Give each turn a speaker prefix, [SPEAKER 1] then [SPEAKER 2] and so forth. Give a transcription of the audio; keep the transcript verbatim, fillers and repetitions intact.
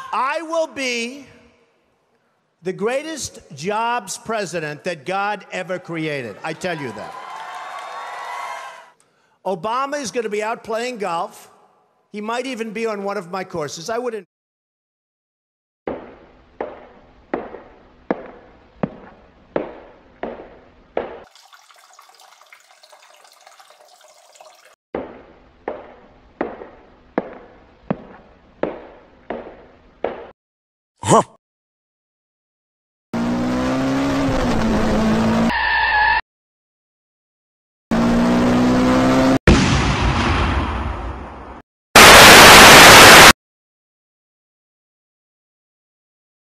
[SPEAKER 1] I will be the greatest jobs president that God ever created. I tell you that. Obama is going to be out playing golf. He might even be on one of my courses. I wouldn't.